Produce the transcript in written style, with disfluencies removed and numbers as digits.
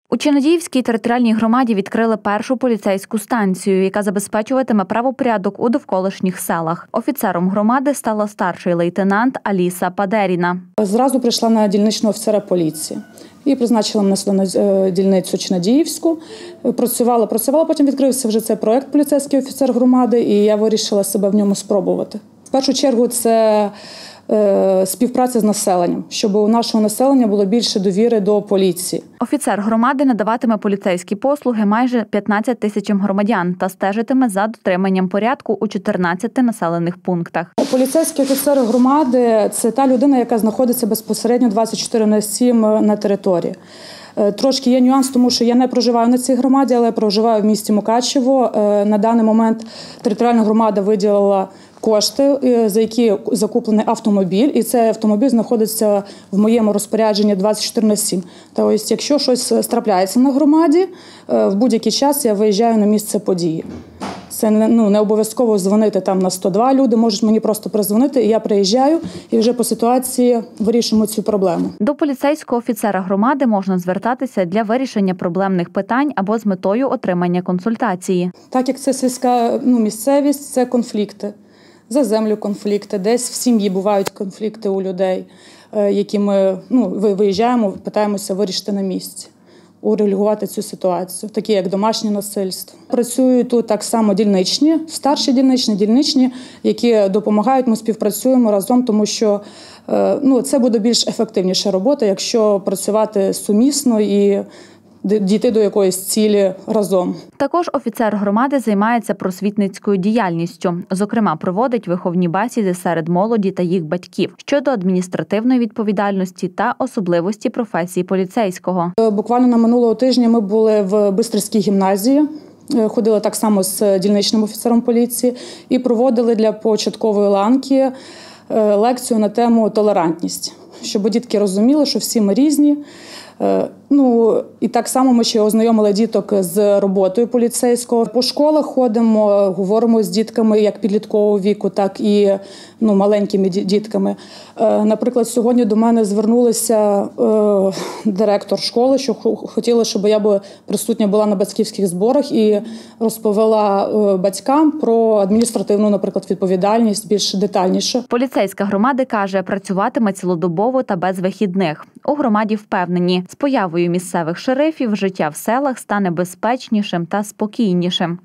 У Чинодіївській територіальній громаді відкрили першу поліцейську станцію, яка забезпечуватиме правопорядок у довколишніх селах. Офіцером громади стала старший лейтенант Аліса Падеріна. Зразу прийшла на дільничного офіцера поліції. І призначила мене на дільницю Чинодіївську. Працювала, потім відкрився вже цей проєкт «Поліцейський офіцер громади», і я вирішила себе в ньому спробувати. В першу чергу це співпраця з населенням, щоб у нашого населення було більше довіри до поліції. Офіцер громади надаватиме поліцейські послуги майже 15 тисячам громадян та стежитиме за дотриманням порядку у 14 населених пунктах. Поліцейський офіцер громади – це та людина, яка знаходиться безпосередньо 24/7 на території. Трошки є нюанс, тому що я не проживаю на цій громаді, але проживаю в місті Мукачево. На даний момент територіальна громада виділила кошти, за які закуплений автомобіль, і цей автомобіль знаходиться в моєму розпорядженні 24/7. Тобто, якщо щось трапляється на громаді, в будь-який час я виїжджаю на місце події. Це не обов'язково дзвонити там на 102, люди можуть мені просто передзвонити, і я приїжджаю, і вже по ситуації вирішуємо цю проблему. До поліцейського офіцера громади можна звертатися для вирішення проблемних питань або з метою отримання консультації. Так як це сільська місцевість, це конфлікти. За землю конфлікти, десь в сім'ї бувають конфлікти у людей, які ми виїжджаємо, питаємося вирішити на місці, урегулювати цю ситуацію, такі як домашнє насильство. Працюють тут так само дільничні, старші дільничні, які допомагають, ми співпрацюємо разом, тому що це буде більш ефективніша робота, якщо працювати сумісно і дійти до якоїсь цілі разом. Також офіцер громади займається просвітницькою діяльністю. Зокрема, проводить виховні бесіди серед молоді та їх батьків щодо адміністративної відповідальності та особливості професії поліцейського. Буквально на минулого тижня ми були в Бистрицькій гімназії, ходили так само з дільничним офіцером поліції і проводили для початкової ланки лекцію на тему толерантність, щоб дітки розуміли, що всі ми різні. І так само ми ще ознайомили діток з роботою поліцейського. По школах ходимо, говоримо з дітками як підліткового віку, так і маленькими дітками. Наприклад, сьогодні до мене звернулися директор школи, що хотіли, щоб я присутня була на батьківських зборах і розповіла батькам про адміністративну, наприклад, відповідальність більш детальніше. Поліцейська громада каже, працюватиме цілодобово та без вихідних. У громаді впевнені, з появою місцевих шерифів життя в селах стане безпечнішим та спокійнішим.